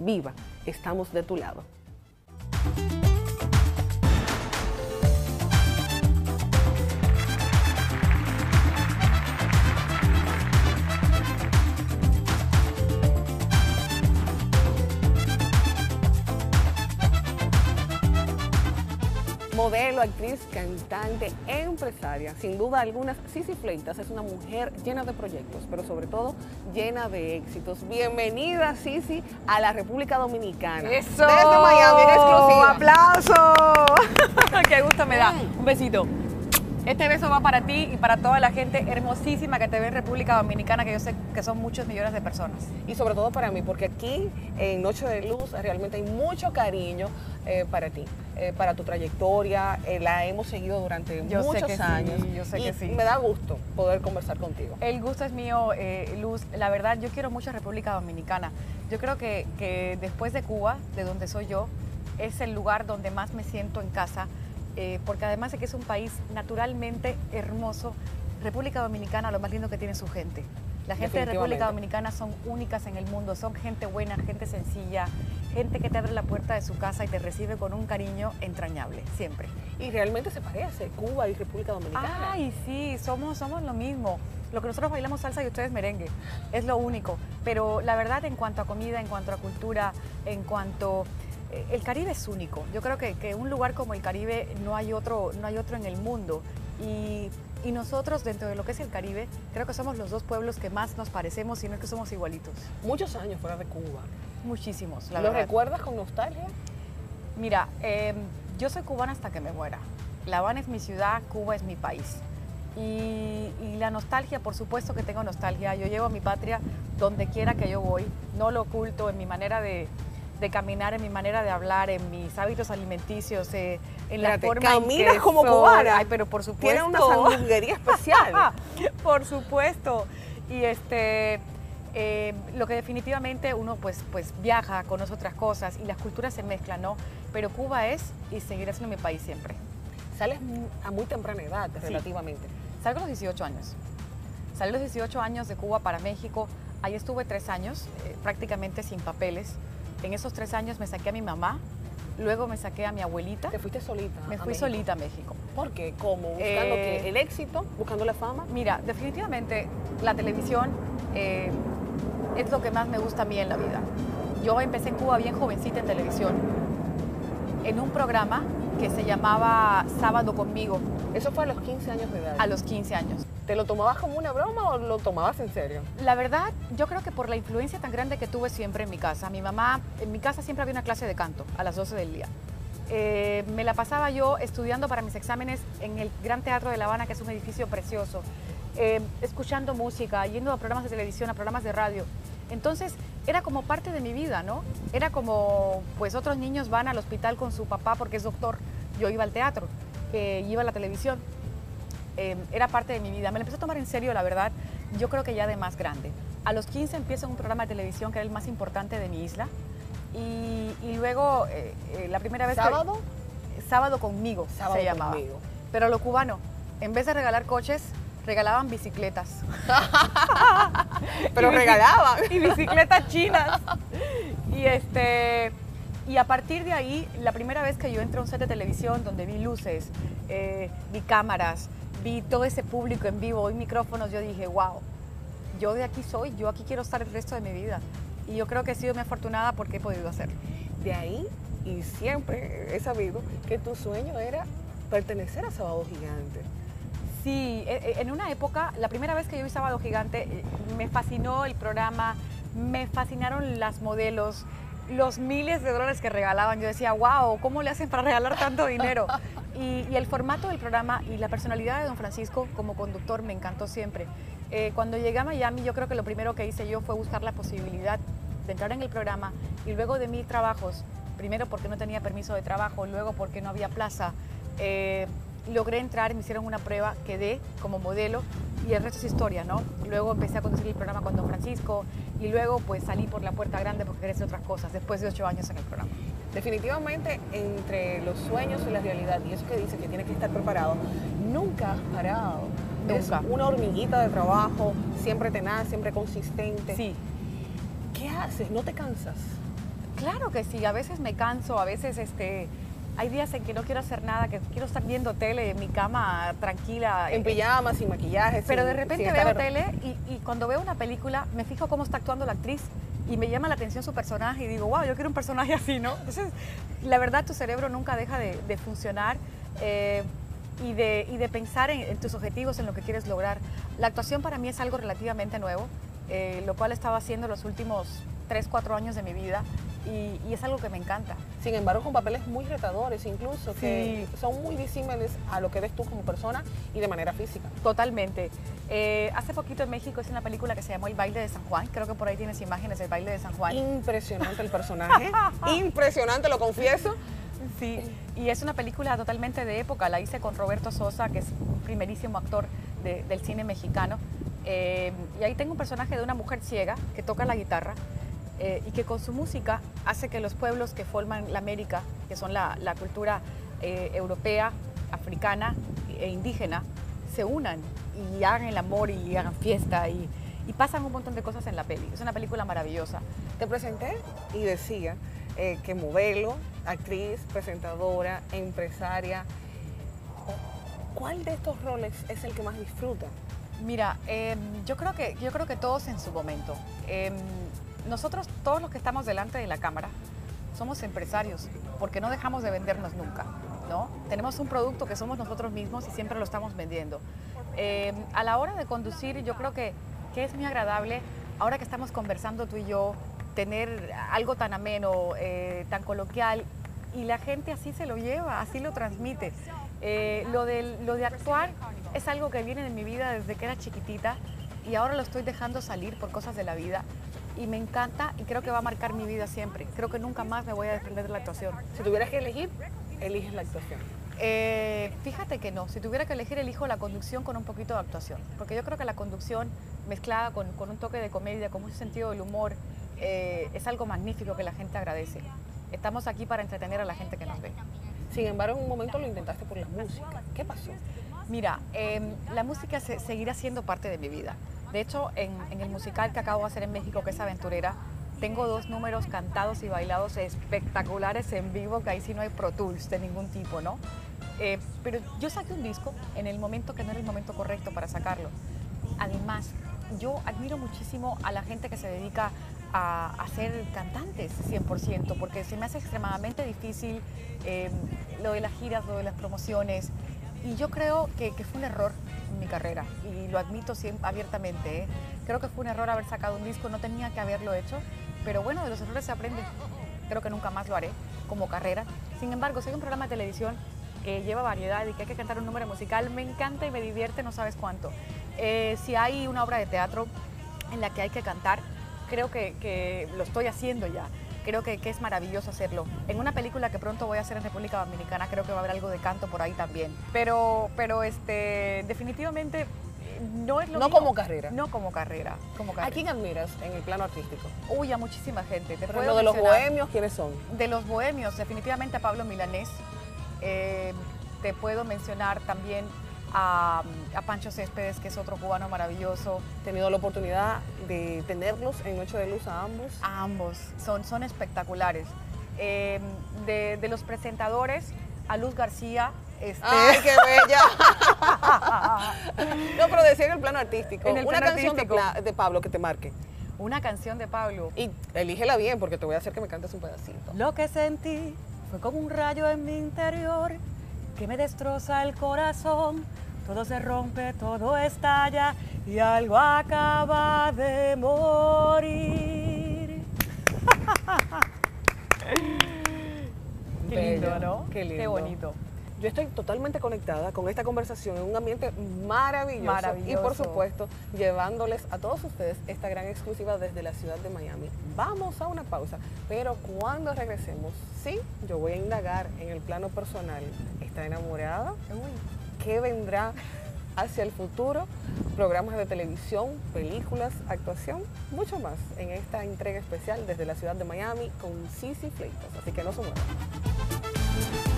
Viva, estamos de tu lado. Modelo, actriz, cantante, empresaria. Sin duda alguna, Sisi Fleitas es una mujer llena de proyectos, pero sobre todo llena de éxitos. Bienvenida, Sisi, a la República Dominicana. ¡Eso! Desde Miami, en exclusiva. ¡Aplauso! ¡Qué gusto me da! Un besito. Este beso va para ti y para toda la gente hermosísima que te ve en República Dominicana, que yo sé que son muchos millones de personas. Y sobre todo para mí, porque aquí en Noche de Luz realmente hay mucho cariño para ti, para tu trayectoria. La hemos seguido durante muchos años. Sí, yo sé que sí. Me da gusto poder conversar contigo. El gusto es mío, Luz. La verdad, yo quiero mucho a República Dominicana. Yo creo que después de Cuba, de donde soy yo, es el lugar donde más me siento en casa. Porque además de que es un país naturalmente hermoso, República Dominicana lo más lindo que tiene es su gente. La gente de República Dominicana son únicas en el mundo, son gente buena, gente sencilla, gente que te abre la puerta de su casa y te recibe con un cariño entrañable, siempre. Y realmente se parece Cuba y República Dominicana. Ay, sí, somos lo mismo. Lo que nosotros bailamos salsa y ustedes merengue, es lo único. Pero la verdad, en cuanto a comida, en cuanto a cultura, en cuanto... El Caribe es único. Yo creo que un lugar como el Caribe no hay otro en el mundo. Y nosotros, dentro de lo que es el Caribe, creo que somos los dos pueblos que más nos parecemos y no es que somos igualitos. Muchos años fuera de Cuba. Muchísimos, la verdad. verdad. ¿Lo recuerdas con nostalgia? Mira, yo soy cubana hasta que me muera. La Habana es mi ciudad, Cuba es mi país. Y la nostalgia, por supuesto que tengo nostalgia. Yo llevo a mi patria donde quiera que yo voy. No lo oculto en mi manera de caminar, en mi manera de hablar, en mis hábitos alimenticios, en la forma en que caminas como cubana. Ay, pero por supuesto. Tiene una sandunguería especial. Por supuesto. Y lo que definitivamente uno pues viaja, conoce otras cosas y las culturas se mezclan, ¿no? Pero Cuba es y seguirá siendo mi país siempre. Sales a muy temprana edad, sí, relativamente. Salgo a los 18 años. Salí a los 18 años de Cuba para México. Ahí estuve 3 años, prácticamente sin papeles. En esos 3 años me saqué a mi mamá, luego me saqué a mi abuelita. ¿Te fuiste solita? Me fui solita a México. ¿Por qué? ¿Cómo? ¿Buscando qué? ¿El éxito? ¿Buscando la fama? Mira, definitivamente la televisión es lo que más me gusta a mí en la vida. Yo empecé en Cuba bien jovencita en televisión, en un programa que se llamaba Sábado Conmigo. ¿Eso fue a los 15 años de edad? A los 15 años. ¿Te lo tomabas como una broma o lo tomabas en serio? La verdad, yo creo que por la influencia tan grande que tuve siempre en mi casa. Mi mamá, en mi casa siempre había una clase de canto a las 12 del día. Me la pasaba yo estudiando para mis exámenes en el Gran Teatro de La Habana, que es un edificio precioso, escuchando música, yendo a programas de televisión, a programas de radio. Entonces, era como parte de mi vida, ¿no? Era como, pues otros niños van al hospital con su papá porque es doctor. Yo iba al teatro, iba a la televisión. Era parte de mi vida. Me la empecé a tomar en serio, la verdad, yo creo que ya de más grande. A los 15 empiezo un programa de televisión que era el más importante de mi isla. Y luego, la primera vez ¿Sábado? Sábado Conmigo se llamaba. Conmigo. Pero lo cubano, en vez de regalar coches, regalaban bicicletas. Pero regalaban. Y bicicletas chinas. Y a partir de ahí, la primera vez que yo entré a un set de televisión donde vi luces, vi cámaras, vi todo ese público en vivo, vi micrófonos, yo dije, wow, yo de aquí soy, yo aquí quiero estar el resto de mi vida. Y yo creo que he sido muy afortunada porque he podido hacerlo. De ahí, y siempre he sabido que tu sueño era pertenecer a Sábado Gigante. Sí, en una época, la primera vez que yo vi Sábado Gigante, me fascinó el programa, me fascinaron las modelos, los miles de dólares que regalaban. Yo decía, wow, ¿cómo le hacen para regalar tanto dinero? Y el formato del programa y la personalidad de don Francisco como conductor me encantó siempre. Cuando llegué a Miami, yo creo que lo primero que hice yo fue buscar la posibilidad de entrar en el programa y luego de 1000 trabajos, primero porque no tenía permiso de trabajo, luego porque no había plaza, logré entrar, me hicieron una prueba, quedé como modelo y el resto es historia, ¿no? Luego empecé a conducir el programa con don Francisco y luego pues salí por la puerta grande porque quería hacer otras cosas después de 8 años en el programa. Definitivamente, entre los sueños y la realidad, y eso que dice que tiene que estar preparado, nunca has parado. Nunca. Es una hormiguita de trabajo, siempre tenaz, siempre consistente. Sí. ¿Qué haces? ¿No te cansas? Claro que sí, a veces me canso, a veces hay días en que no quiero hacer nada, que quiero estar viendo tele en mi cama tranquila. En pijamas, sin maquillaje. Pero sin, de repente sin veo estar... tele y cuando veo una película me fijo cómo está actuando la actriz y me llama la atención su personaje y digo, wow, yo quiero un personaje así, ¿no? Entonces, la verdad, tu cerebro nunca deja de funcionar y de pensar en tus objetivos, en lo que quieres lograr. La actuación para mí es algo relativamente nuevo, lo cual he estado haciendo los últimos 3, 4 años de mi vida y es algo que me encanta. Sin embargo, con papeles muy retadores, incluso, que son muy disímiles a lo que eres tú como persona y de manera física. Totalmente. Hace poquito en México hice una película que se llamó El baile de San Juan. Creo que por ahí tienes imágenes del baile de San Juan. Impresionante el personaje, impresionante, lo confieso. Sí, y es una película totalmente de época. La hice con Roberto Sosa, que es un primerísimo actor del cine mexicano. Y ahí tengo un personaje de una mujer ciega que toca la guitarra y que con su música hace que los pueblos que forman la América, que son la cultura europea, africana e indígena, se unan y hagan el amor y hagan fiesta y pasan un montón de cosas en la peli. Es una película maravillosa. Te presenté y decía que modelo, actriz, presentadora, empresaria. ¿Cuál de estos roles es el que más disfruta? Mira, yo creo que todos en su momento. Nosotros, todos los que estamos delante de la cámara, somos empresarios, porque no dejamos de vendernos nunca, ¿no? Tenemos un producto que somos nosotros mismos y siempre lo estamos vendiendo. A la hora de conducir, yo creo que es muy agradable, ahora que estamos conversando tú y yo, tener algo tan ameno, tan coloquial, y la gente así se lo lleva, así lo transmite. Lo de actuar es algo que viene de mi vida desde que era chiquitita y ahora lo estoy dejando salir por cosas de la vida y me encanta y creo que va a marcar mi vida siempre. Creo que nunca más me voy a desprender de la actuación. Si tuvieras que elegir, eliges la actuación. Fíjate que no, si tuviera que elegir elijo la conducción con un poquito de actuación, porque yo creo que la conducción mezclada con un toque de comedia, con un sentido del humor, es algo magnífico que la gente agradece. Estamos aquí para entretener a la gente que nos ve. Sin embargo, en un momento lo intentaste por la música. ¿Qué pasó? Mira, la música seguirá siendo parte de mi vida. De hecho, en el musical que acabo de hacer en México, que es Aventurera, tengo 2 números cantados y bailados espectaculares en vivo, que ahí sí no hay Pro Tools de ningún tipo, ¿no? Pero yo saqué un disco en el momento que no era el momento correcto para sacarlo. Además, yo admiro muchísimo a la gente que se dedica a ser cantantes 100%, porque se me hace extremadamente difícil lo de las giras, lo de las promociones, y yo creo que fue un error en mi carrera, y lo admito siempre, abiertamente. Creo que fue un error haber sacado un disco, no tenía que haberlo hecho, pero bueno, de los errores se aprende. Creo que nunca más lo haré como carrera. Sin embargo, si hay un programa de televisión que lleva variedad y que hay que cantar un número musical, me encanta y me divierte, no sabes cuánto. Si hay una obra de teatro en la que hay que cantar, creo que lo estoy haciendo ya. Creo que es maravilloso hacerlo. En una película que pronto voy a hacer en República Dominicana, creo que va a haber algo de canto por ahí también. Pero definitivamente no es lo No mío. como carrera. No como carrera. ¿A quién admiras en el plano artístico? Uy, a muchísima gente. Te Por puedo ejemplo, de los mencionar- bohemios, ¿quiénes son? De los bohemios, definitivamente a Pablo Milanés. Te puedo mencionar también a Pancho Céspedes, que es otro cubano maravilloso. He tenido la oportunidad de tenerlos en Noche de Luz a ambos. A ambos, son espectaculares. De los presentadores, a Luz García. ¡Ay, qué bella! No, pero decía en el plano artístico. En el Una plano canción artístico. de Pablo que te marque. Una canción de Pablo. Y elígela bien, porque te voy a hacer que me cantes un pedacito. Lo que sentí fue como un rayo en mi interior que me destroza el corazón. Todo se rompe, todo estalla y algo acaba de morir. Qué lindo, Bello, ¿no? qué lindo. Qué bonito. Yo estoy totalmente conectada con esta conversación en un ambiente maravilloso. Maravilloso. Y por supuesto, llevándoles a todos ustedes esta gran exclusiva desde la ciudad de Miami. Vamos a una pausa, pero cuando regresemos, sí, yo voy a indagar en el plano personal. ¿Está enamorada? ¿Qué vendrá hacia el futuro? Programas de televisión, películas, actuación, mucho más en esta entrega especial desde la ciudad de Miami con Sisi Fleitas. Así que no se muevan.